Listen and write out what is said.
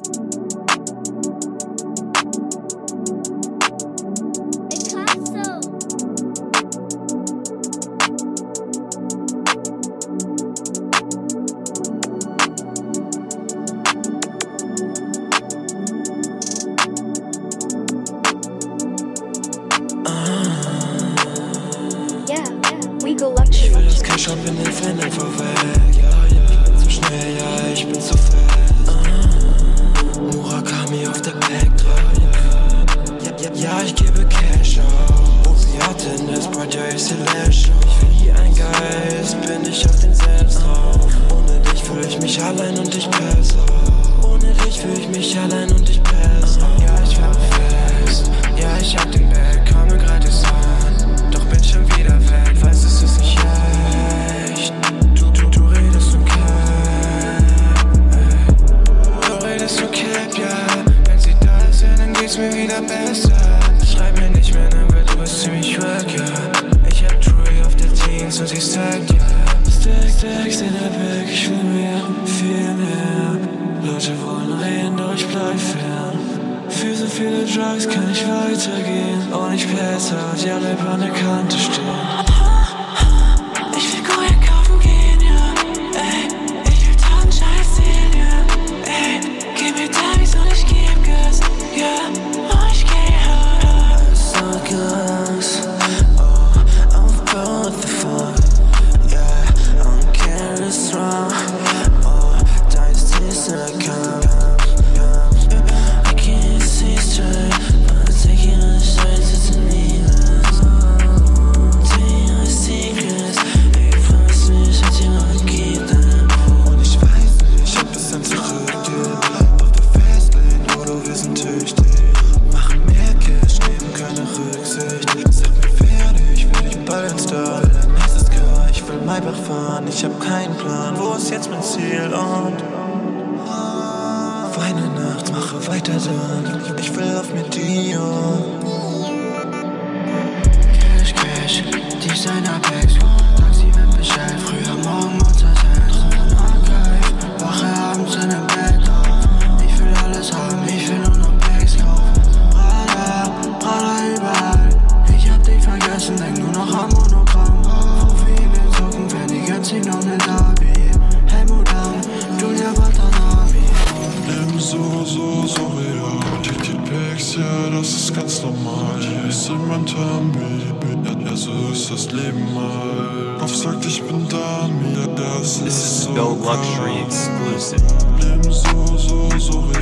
Ich will das Cash und bin den Fan einfach weg. Ich bin zu schnell, ja, ich bin zu fest. Murakami auf der Backdrop. Ja, ich gebe Cash aus. Opiaten, das Brot, ja, ich seh Lash. Ich will wie ein Geist, bin ich auf den Selbst drauf. Ohne dich fühl ich mich allein und ich pass auf. Ohne dich fühl ich mich allein und ich pass auf. Ja, ich war fest. Ja, ich hab den Bag, komme gratis an. Doch bin schon wieder weg, weiß, es ist nicht echt. Du redest um Cap. Du redest um Cap, ja. Wenn sie da ist, ja, dann geht's mir wieder besser. Schreib mir nicht mehr, dann wird du bist ziemlich wack, ja. Ich hab True auf der Teens und sie sagt, ja. Stacks in der Back, ich will mehr, viel mehr. Leute wollen reden, doch ich bleib fern. Für so viele Drugs kann ich weitergehen. Und ich pass out, ja, bleib an der Kante stehen. Ich will Goya kaufen gehen, ja. Ey, ich will tausend Scheiß sehen, ja. Ey, gib mir Diamonds und ich geb Gas, ja. Oh, ich geh hard. So Gas, oh, auf Bro, what the fuck, yeah. I'm carry strong, oh, dice taste in a cup. Ich hab keinen Plan, wo ist jetzt mein Ziel und weine nachts, mache weiter dann. Ich will auf mir Dio. Cash, Designer-Bags, Taxi wird bestellt, früher morgen Muttertag. Archive, wache abends in dem Bett auf. Ich will alles haben, ich will nur noch Bags kaufen. Prada überall. Ich hab dich vergessen, denk nur noch am Monogramm. Zieh noch ne Derby, Helmut Lang, Julia Watanabe. Leben so real. Die Packs, ja, das ist ganz normal. Hier ist jemand Tambi, ja, so ist das Leben mal. Kopf sagt, ich bin Dami, ja, das ist so Go Luxury exclusive. Leben so real.